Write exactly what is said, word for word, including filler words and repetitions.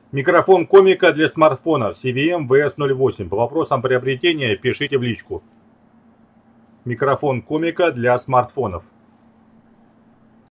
Микрофон комика для смартфонов си ви эм ви эс ноль восемь. По вопросам приобретения пишите в личку. Микрофон комика для смартфонов.